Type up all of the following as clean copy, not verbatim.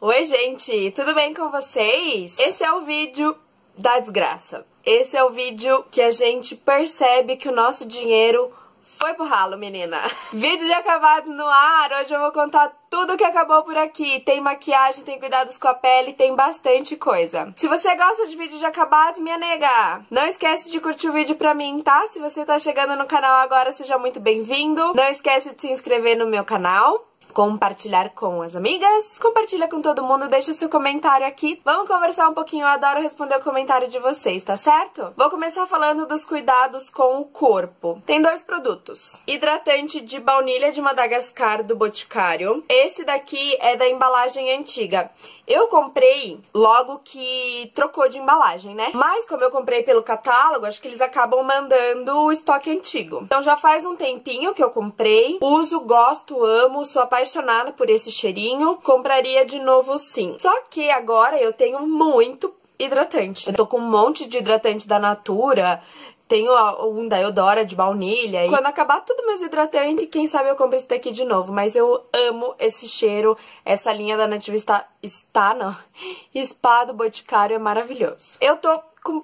Oi, gente, tudo bem com vocês? Esse é o vídeo da desgraça. Esse é o vídeo que a gente percebe que o nosso dinheiro foi pro ralo, menina. Vídeo de acabados no ar. Hoje eu vou contar tudo que acabou por aqui. Tem maquiagem, tem cuidados com a pele, tem bastante coisa. Se você gosta de vídeo de acabados, minha nega, não esquece de curtir o vídeo pra mim, tá? Se você tá chegando no canal agora, seja muito bem-vindo. Não esquece de se inscrever no meu canal, compartilhar com as amigas, compartilha com todo mundo, deixa seu comentário aqui. Vamos conversar um pouquinho, eu adoro responder o comentário de vocês, tá certo? Vou começar falando dos cuidados com o corpo. Tem dois produtos. Hidratante de baunilha de Madagascar do Boticário. Esse daqui é da embalagem antiga. Eu comprei logo que trocou de embalagem, né? Mas como eu comprei pelo catálogo, acho que eles acabam mandando o estoque antigo. Então já faz um tempinho que eu comprei. Uso, gosto, amo, sou apaixonada por esse cheirinho. Compraria de novo sim. Só que agora eu tenho muito hidratante. Eu tô com um monte de hidratante da Natura. Tenho um da Eudora de baunilha. E quando acabar tudo meus hidratantes, quem sabe eu compro esse daqui de novo. Mas eu amo esse cheiro. Essa linha da Nativa Spa do Boticário é maravilhoso. Eu tô com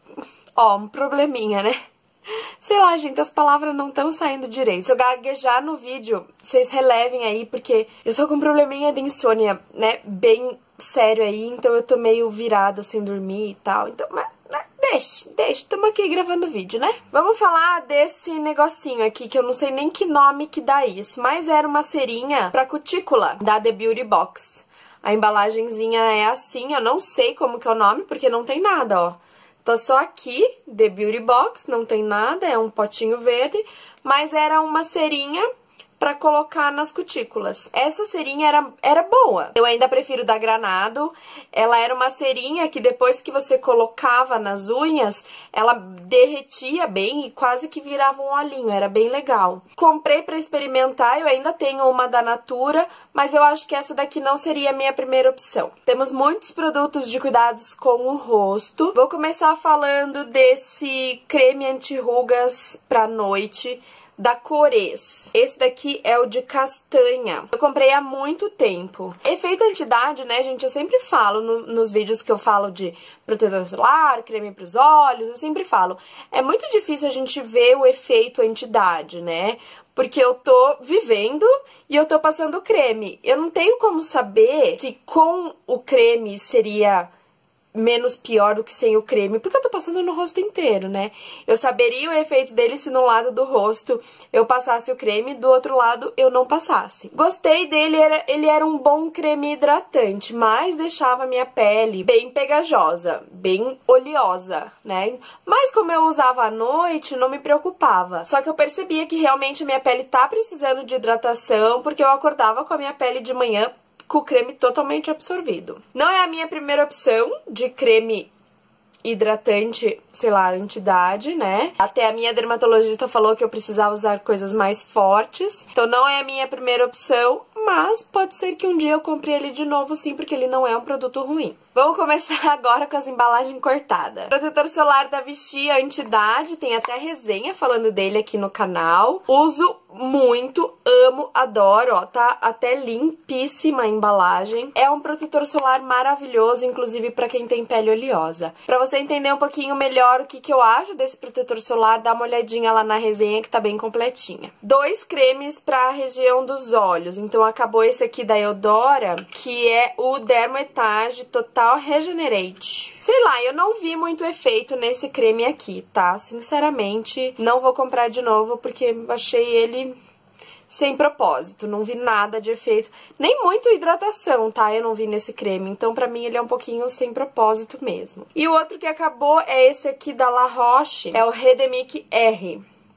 um probleminha, né? Sei lá, gente, as palavras não estão saindo direito. Se eu gaguejar no vídeo, vocês relevem aí, porque eu tô com um probleminha de insônia, né? Bem sério aí, então eu tô meio virada sem dormir e tal. Então, deixa, estamos aqui gravando vídeo, né? Vamos falar desse negocinho aqui, que eu não sei nem que nome que dá isso, mas era uma cerinha pra cutícula da The Beauty Box. A embalagenzinha é assim, eu não sei como que é o nome, porque não tem nada, ó. Tá só aqui, The Beauty Box, não tem nada, é um potinho verde, mas era uma cerinha pra colocar nas cutículas. Essa cerinha era boa. Eu ainda prefiro da Granado. Ela era uma cerinha que depois que você colocava nas unhas, ela derretia bem e quase que virava um olhinho. Era bem legal. Comprei pra experimentar, eu ainda tenho uma da Natura, mas eu acho que essa daqui não seria a minha primeira opção. Temos muitos produtos de cuidados com o rosto. Vou começar falando desse creme anti-rugas pra noite da Cores. Esse daqui é o de castanha. Eu comprei há muito tempo. Efeito anti-idade, né, gente? Eu sempre falo nos vídeos que eu falo de protetor solar, creme pros olhos, eu sempre falo. É muito difícil a gente ver o efeito anti-idade, né? Porque eu tô vivendo e eu tô passando creme. Eu não tenho como saber se com o creme seria menos pior do que sem o creme, porque eu tô passando no rosto inteiro, né? Eu saberia o efeito dele se no lado do rosto eu passasse o creme, do outro lado eu não passasse. Gostei dele, ele era um bom creme hidratante, mas deixava a minha pele bem pegajosa, bem oleosa, né? Mas como eu usava à noite, não me preocupava. Só que eu percebia que realmente a minha pele tá precisando de hidratação, porque eu acordava com a minha pele de manhã com o creme totalmente absorvido. Não é a minha primeira opção de creme hidratante, sei lá, anti-idade, né? Até a minha dermatologista falou que eu precisava usar coisas mais fortes. Então não é a minha primeira opção, mas pode ser que um dia eu compre ele de novo sim, porque ele não é um produto ruim. Vamos começar agora com as embalagens cortadas. Protetor solar da Vichy anti-idade, tem até resenha falando dele aqui no canal. Uso muito, amo, adoro, ó, tá até limpíssima a embalagem. É um protetor solar maravilhoso, inclusive pra quem tem pele oleosa. Pra você entender um pouquinho melhor o que eu acho desse protetor solar, dá uma olhadinha lá na resenha que tá bem completinha. 2 cremes pra região dos olhos, então acabou esse aqui da Eudora, que é o Dermoetage Total Regenerate. Sei lá, eu não vi muito efeito nesse creme aqui, tá? Sinceramente, não vou comprar de novo porque achei ele sem propósito, não vi nada de efeito, nem muito hidratação, tá? Eu não vi nesse creme, então pra mim ele é um pouquinho sem propósito mesmo. E o outro que acabou é esse aqui da La Roche, é o Redemic R.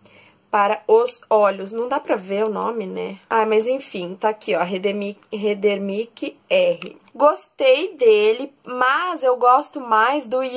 Para os olhos. Não dá pra ver o nome, né? Ah, mas enfim, tá aqui, ó, Redemic R. Gostei dele, mas eu gosto mais do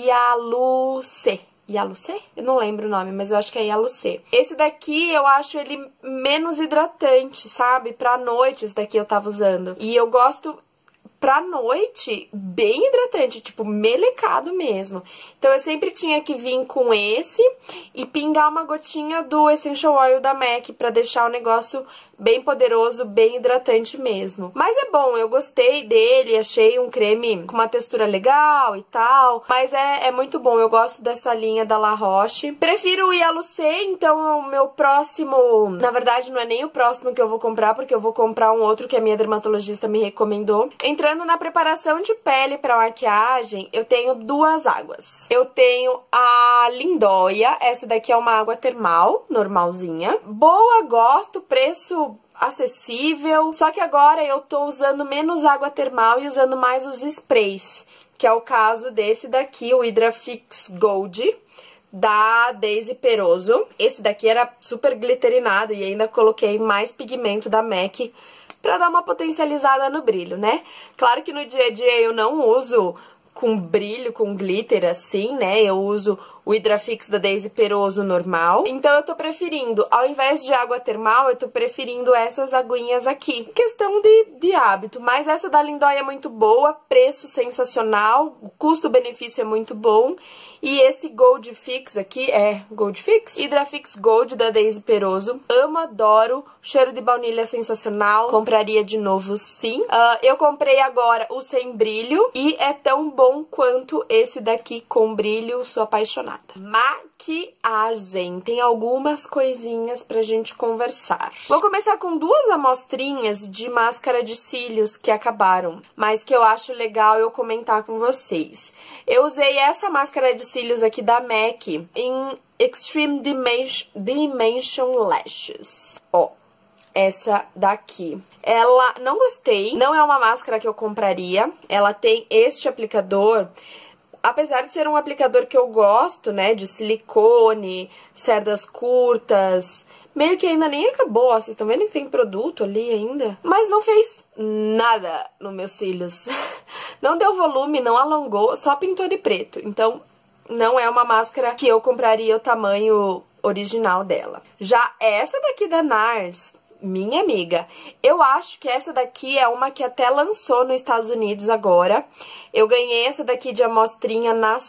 Yalucé. Yalucé? Eu não lembro o nome, mas eu acho que é Yalucé. Esse daqui eu acho ele menos hidratante, sabe? Pra noite, esse daqui eu tava usando. E eu gosto pra noite, bem hidratante, tipo, melecado mesmo. Então, eu sempre tinha que vir com esse e pingar uma gotinha do Essential Oil da MAC pra deixar o negócio bem poderoso, bem hidratante mesmo. Mas é bom, eu gostei dele, achei um creme com uma textura legal e tal, mas é muito bom, eu gosto dessa linha da La Roche. Prefiro o Yalucé, então o meu próximo, na verdade não é nem o próximo que eu vou comprar, porque eu vou comprar um outro que a minha dermatologista me recomendou. Entrando na preparação de pele pra maquiagem, eu tenho duas águas. Eu tenho a Lindóia, essa daqui é uma água termal, normalzinha. Boa, gosto, preço acessível, só que agora eu tô usando menos água termal e usando mais os sprays, que é o caso desse daqui, o Hydrafix Gold, da Daisy Peroso. Esse daqui era super glitterinado e ainda coloquei mais pigmento da MAC pra dar uma potencializada no brilho, né? Claro que no dia a dia eu não uso com brilho, com glitter assim, né? Eu uso o Hydrafix da Daisy Peroso normal. Então eu tô preferindo, ao invés de água termal, eu tô preferindo essas aguinhas aqui. Questão de hábito, mas essa da Lindóia é muito boa, preço sensacional, o custo-benefício é muito bom. E esse Gold Fix aqui é Gold Fix? Hydrafix Gold da Daisy Peroso. Amo, adoro. Cheiro de baunilha sensacional. Compraria de novo, sim. Eu comprei agora o sem brilho e é tão bom quanto esse daqui com brilho. Sou apaixonada. Maquiagem. Tem algumas coisinhas pra gente conversar. Vou começar com duas amostrinhas de máscara de cílios que acabaram, mas que eu acho legal eu comentar com vocês. Eu usei essa máscara de cílios aqui da MAC em Extreme Dimension Lashes. Ó, essa daqui. Ela, não gostei, não é uma máscara que eu compraria. Ela tem este aplicador. Apesar de ser um aplicador que eu gosto, né, de silicone, cerdas curtas, meio que ainda nem acabou, ó, vocês estão vendo que tem produto ali ainda? Mas não fez nada nos meus cílios. Não deu volume, não alongou, só pintou de preto. Então, não é uma máscara que eu compraria o tamanho original dela. Já essa daqui da NARS, minha amiga, eu acho que essa daqui é uma que até lançou nos Estados Unidos agora. Eu ganhei essa daqui de amostrinha na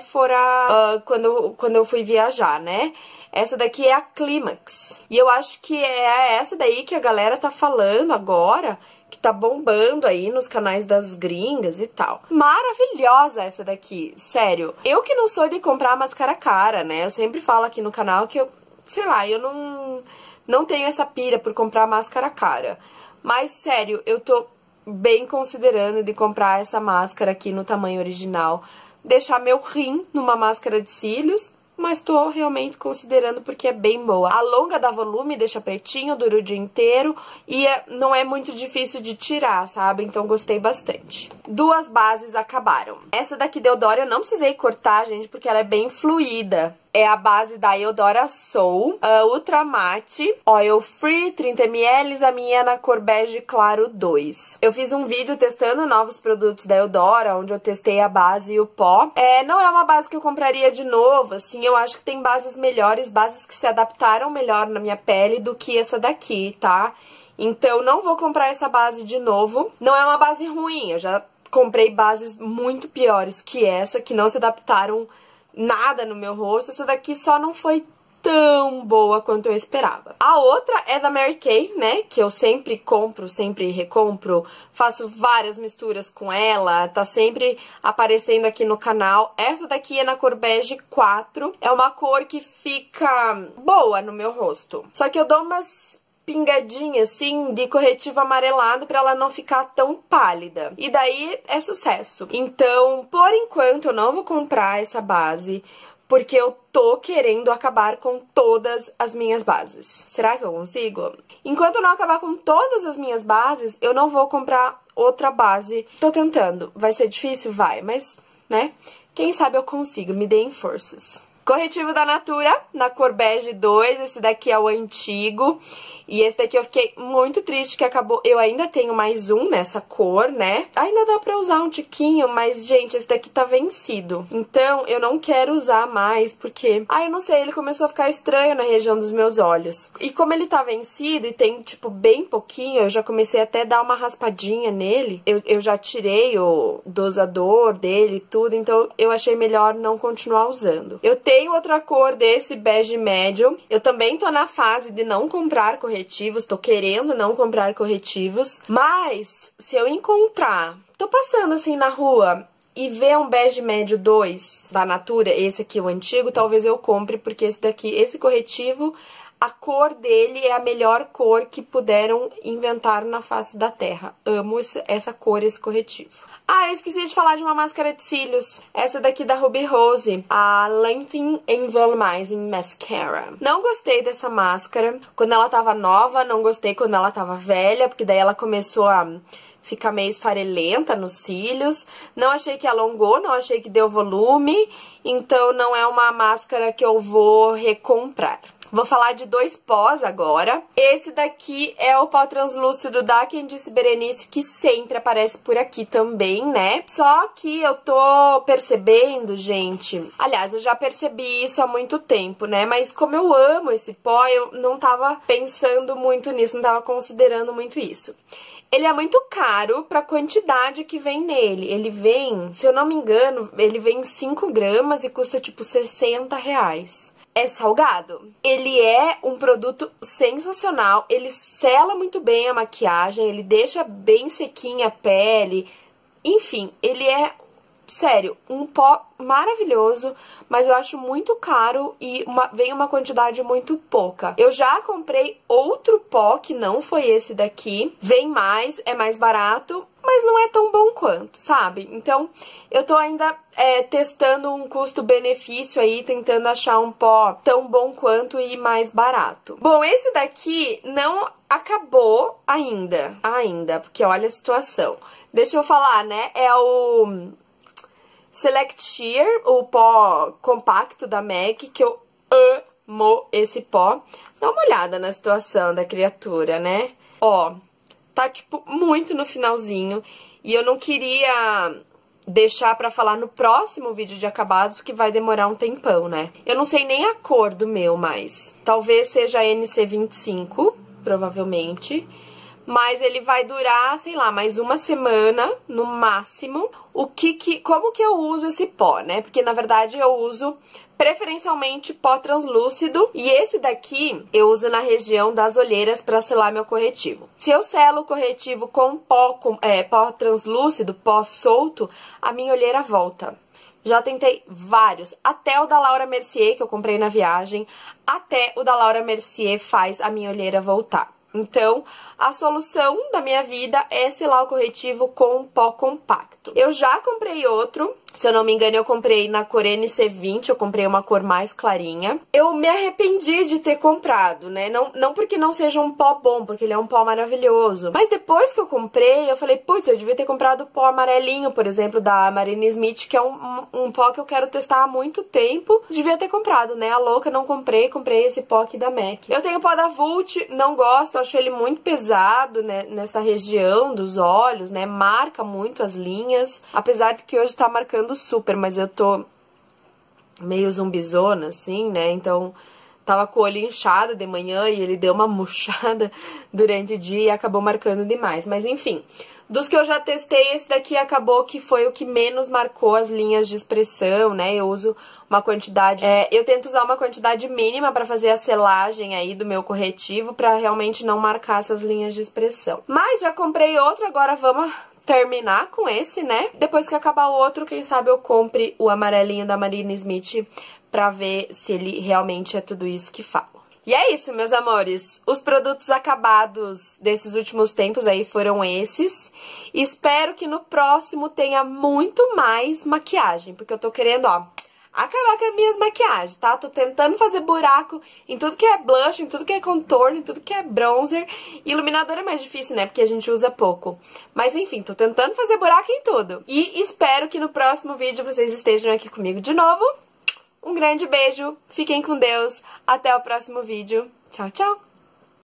Sephora quando eu fui viajar, né? Essa daqui é a Climax. E eu acho que é essa daí que a galera tá falando agora, que tá bombando aí nos canais das gringas e tal. Maravilhosa essa daqui, sério. Eu que não sou de comprar máscara cara, né? Eu sempre falo aqui no canal que eu, sei lá, eu não tenho essa pira por comprar máscara cara. Mas, sério, eu tô bem considerando de comprar essa máscara aqui no tamanho original. Deixar meu rim numa máscara de cílios, mas tô realmente considerando porque é bem boa. A longa dá volume, deixa pretinho, dura o dia inteiro e não é muito difícil de tirar, sabe? Então gostei bastante. Duas bases acabaram. Essa daqui da Eudora eu não precisei cortar, gente, porque ela é bem fluida. É a base da Eudora Soul, Ultra Matte, Oil Free, 30ml, a minha é na cor bege claro 2. Eu fiz um vídeo testando novos produtos da Eudora, onde eu testei a base e o pó. Não é uma base que eu compraria de novo, assim, eu acho que tem bases melhores, bases que se adaptaram melhor na minha pele do que essa daqui, tá? Então, não vou comprar essa base de novo. Não é uma base ruim, eu já comprei bases muito piores que essa, que não se adaptaram nada no meu rosto. Essa daqui só não foi tão boa quanto eu esperava. A outra é da Mary Kay, né, que eu sempre compro, sempre recompro, faço várias misturas com ela, tá sempre aparecendo aqui no canal. Essa daqui é na cor bege 4, é uma cor que fica boa no meu rosto. Só que eu dou umas pingadinha assim de corretivo amarelado pra ela não ficar tão pálida. E daí é sucesso. Então, por enquanto, eu não vou comprar essa base, porque eu tô querendo acabar com todas as minhas bases. Será que eu consigo? Enquanto eu não acabar com todas as minhas bases, eu não vou comprar outra base. Tô tentando. Vai ser difícil? Vai, mas, né? Quem sabe eu consigo. Me deem forças. Corretivo da Natura, na cor bege 2, esse daqui é o antigo. E esse daqui eu fiquei muito triste que acabou. Eu ainda tenho mais um nessa cor, né? Ainda dá pra usar um tiquinho, mas, gente, esse daqui tá vencido. Então, eu não quero usar mais, porque... eu não sei, ele começou a ficar estranho na região dos meus olhos. E como ele tá vencido e tem, tipo, bem pouquinho, eu já comecei até a dar uma raspadinha nele. Eu já tirei o dosador dele e tudo, então eu achei melhor não continuar usando. Eu tenho outra cor desse bege médio. Eu também tô na fase de não comprar corretivos, tô querendo não comprar corretivos, mas se eu encontrar, tô passando assim na rua e ver um bege médio 2 da Natura, esse aqui o antigo, talvez eu compre, porque esse daqui, esse corretivo, a cor dele é a melhor cor que puderam inventar na face da Terra. Amo essa cor, esse corretivo. Eu esqueci de falar de uma máscara de cílios. Essa daqui da Ruby Rose, a Lengthening and Volumizing Mascara. Não gostei dessa máscara quando ela tava nova, não gostei quando ela tava velha, porque daí ela começou a ficar meio esfarelenta nos cílios. Não achei que alongou, não achei que deu volume, então não é uma máscara que eu vou recomprar. Vou falar de 2 pós agora. Esse daqui é o pó translúcido da Quem Disse Berenice, que sempre aparece por aqui também, né? Só que eu tô percebendo, gente... Aliás, eu já percebi isso há muito tempo, né? Mas como eu amo esse pó, eu não tava pensando muito nisso, não tava considerando muito isso. Ele é muito caro pra quantidade que vem nele. Ele vem, se eu não me engano, ele vem 5 gramas e custa tipo R$60. É salgado. Ele é um produto sensacional, ele sela muito bem a maquiagem, ele deixa bem sequinha a pele, enfim, ele é, sério, um pó maravilhoso, mas eu acho muito caro e vem uma quantidade muito pouca. Eu já comprei outro pó que não foi esse daqui, vem mais, é mais barato, mas não é tão bom quanto, sabe? Então, eu tô ainda testando um custo-benefício aí, tentando achar um pó tão bom quanto e mais barato. Bom, esse daqui não acabou ainda, porque olha a situação. Deixa eu falar, né? É o Select Sheer, o pó compacto da MAC, que eu amo esse pó. Dá uma olhada na situação da criatura, né? Ó, tá, tipo, muito no finalzinho. E eu não queria deixar pra falar no próximo vídeo de acabados, porque vai demorar um tempão, né? Eu não sei nem a cor do meu mais. Talvez seja NC25, provavelmente. Mas ele vai durar, sei lá, mais uma semana, no máximo. Como que eu uso esse pó, né? Porque, na verdade, eu uso preferencialmente pó translúcido. E esse daqui eu uso na região das olheiras pra selar meu corretivo. Se eu selo o corretivo com pó translúcido, pó solto, a minha olheira volta. Já tentei vários, até o da Laura Mercier, que eu comprei na viagem, até o da Laura Mercier faz a minha olheira voltar. Então, a solução da minha vida é selar o corretivo com pó compacto. Eu já comprei outro, se eu não me engano eu comprei na cor NC20, eu comprei uma cor mais clarinha. Eu me arrependi de ter comprado, né? Não porque não seja um pó bom, porque ele é um pó maravilhoso. Mas depois que eu comprei, eu falei, putz, eu devia ter comprado o pó amarelinho, por exemplo, da Marina Smith, que é um pó que eu quero testar há muito tempo. Devia ter comprado, né? A louca, não comprei, comprei esse pó aqui da MAC. Eu tenho o pó da Vult, não gosto, acho ele muito pesado, né, nessa região dos olhos, né, marca muito as linhas, apesar de que hoje tá marcando super, mas eu tô meio zumbizona, assim, né, então tava com o olho inchado de manhã e ele deu uma murchada durante o dia e acabou marcando demais, mas enfim... Dos que eu já testei, esse daqui acabou que foi o que menos marcou as linhas de expressão, né? Eu uso uma quantidade... eu tento usar uma quantidade mínima pra fazer a selagem aí do meu corretivo, pra realmente não marcar essas linhas de expressão. Mas já comprei outro, agora vamos terminar com esse, né? Depois que acabar o outro, quem sabe eu compre o amarelinho da Marina Smith pra ver se ele realmente é tudo isso que fala. E é isso, meus amores. Os produtos acabados desses últimos tempos aí foram esses. Espero que no próximo tenha muito mais maquiagem, porque eu tô querendo, ó, acabar com as minhas maquiagens, tá? Tô tentando fazer buraco em tudo que é blush, em tudo que é contorno, em tudo que é bronzer. Iluminador é mais difícil, né? Porque a gente usa pouco. Mas enfim, tô tentando fazer buraco em tudo. E espero que no próximo vídeo vocês estejam aqui comigo de novo. Um grande beijo, fiquem com Deus, até o próximo vídeo. Tchau, tchau!